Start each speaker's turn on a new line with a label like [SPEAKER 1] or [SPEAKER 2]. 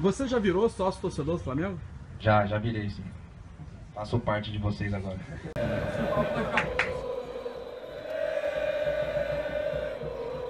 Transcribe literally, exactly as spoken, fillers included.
[SPEAKER 1] Você já virou sócio torcedor do Flamengo?
[SPEAKER 2] Já, já virei sim. Faço parte de vocês agora.